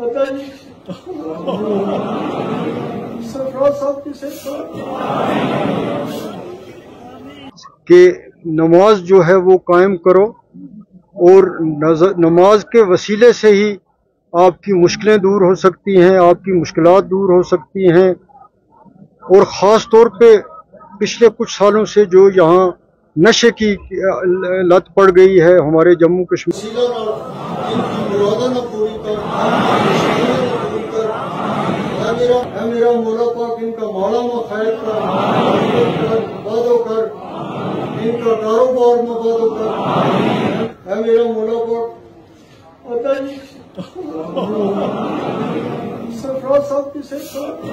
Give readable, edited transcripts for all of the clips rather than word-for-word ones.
کہ نماز جو ہے وہ قائم کرو اور نماز کے وسیلے سے ہی آپ کی مشکلیں دور ہو سکتی ہیں، آپ کی مشکلات دور ہو سکتی ہیں۔ اور خاص طور پہ پچھلے کچھ سالوں سے جو یہاں نشے کی لت پڑ گئی ہے ہمارے جموں کشمیر، میرا مولا پاک ان کا مولا خیر کر، بادو کر، ان کا کاروبار میں بادو کر، اے میرا مولا پاک سرفراز صاحب کی صحت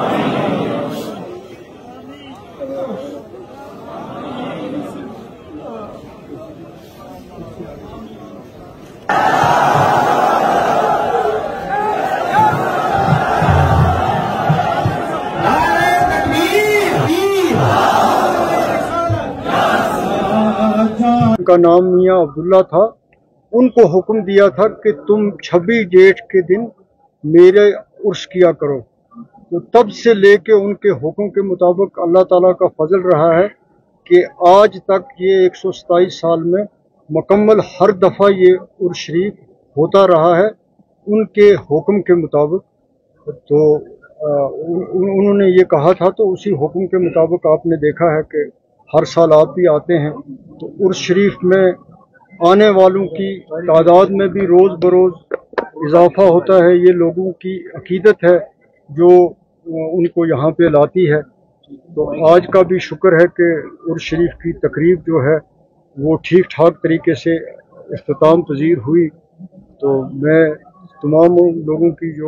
کا نام میاں عبداللہ تھا، ان کو حکم دیا تھا کہ تم 26 جیٹھ کے دن میرے عرس کیا کرو۔ تو تب سے لے کے ان کے حکم کے مطابق اللہ تعالیٰ کا فضل رہا ہے کہ آج تک یہ 127 سال میں مکمل ہر دفعہ یہ عرس شریف ہوتا رہا ہے ان کے حکم کے مطابق۔ تو انہوں نے یہ کہا تھا تو اسی حکم کے مطابق آپ نے دیکھا ہے کہ ہر سال آپ بھی آتے ہیں تو عرس شریف میں آنے والوں کی تعداد میں بھی روز بروز اضافہ ہوتا ہے۔ یہ لوگوں کی عقیدت ہے جو ان کو یہاں پہ لاتی ہے۔ تو آج کا بھی شکر ہے کہ عرس شریف کی تقریب جو ہے وہ ٹھیک ٹھاک طریقے سے اختتام پذیر ہوئی۔ تو میں تمام لوگوں کی جو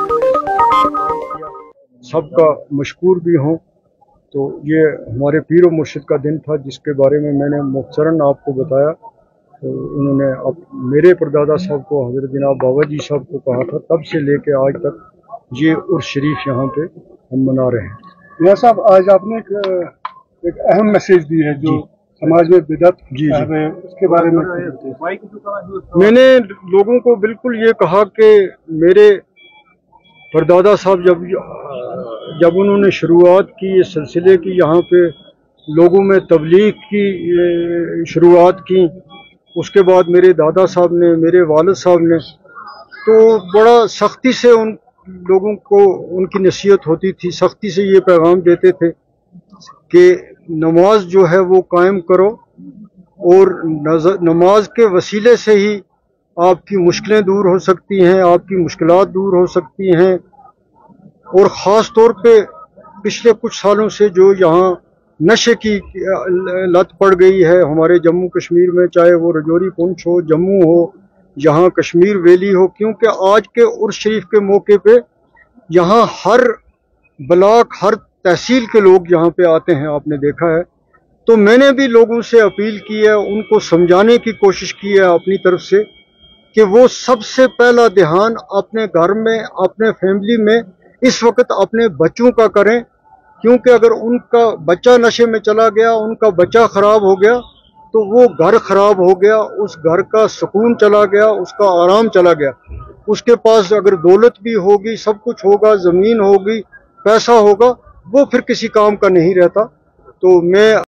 سب کا مشکور بھی ہوں۔ تو یہ ہمارے پیر و مرشد کا دن تھا جس کے بارے میں نے مختصراً آپ کو بتایا۔ تو انہوں نے میرے پردادا صاحب کو حضرت جناب بابا جی صاحب کو کہا تھا، تب سے لے کے آج تک یہ عرس شریف یہاں پہ ہم منا رہے ہیں۔ میاں صاحب آج آپ نے ایک اہم میسیج دی ہے جو سماج میں بدعت ہے، اس کے بارے میں نے لوگوں کو بالکل یہ کہا کہ میرے پردادا صاحب جب انہوں نے شروعات کی اس سلسلے کی، یہاں پہ لوگوں میں تبلیغ کی شروعات کی، اس کے بعد میرے دادا صاحب نے، میرے والد صاحب نے، تو بڑا سختی سے ان لوگوں کو ان کی نصیحت ہوتی تھی، سختی سے یہ پیغام دیتے تھے کہ نماز جو ہے وہ قائم کرو اور نماز کے وسیلے سے ہی آپ کی مشکلیں دور ہو سکتی ہیں، آپ کی مشکلات دور ہو سکتی ہیں۔ اور خاص طور پہ پچھلے کچھ سالوں سے جو یہاں نشے کی لت پڑ گئی ہے ہمارے جموں کشمیر میں، چاہے وہ رجوری پونچھ ہو، جموں ہو، یہاں کشمیر ویلی ہو، کیونکہ آج کے عرس شریف کے موقع پہ یہاں ہر بلاک، ہر تحصیل کے لوگ یہاں پہ آتے ہیں، آپ نے دیکھا ہے۔ تو میں نے بھی لوگوں سے اپیل کی ہے، ان کو سمجھانے کی کوشش کی ہے اپنی طرف سے کہ وہ سب سے پہلا دھیان اپنے گھر میں، اپنے فیملی میں اس وقت اپنے بچوں کا کریں، کیونکہ اگر ان کا بچہ نشے میں چلا گیا، ان کا بچہ خراب ہو گیا تو وہ گھر خراب ہو گیا، اس گھر کا سکون چلا گیا، اس کا آرام چلا گیا۔ اس کے پاس اگر دولت بھی ہوگی، سب کچھ ہوگا، زمین ہوگی، پیسہ ہوگا، وہ پھر کسی کام کا نہیں رہتا۔ تو میں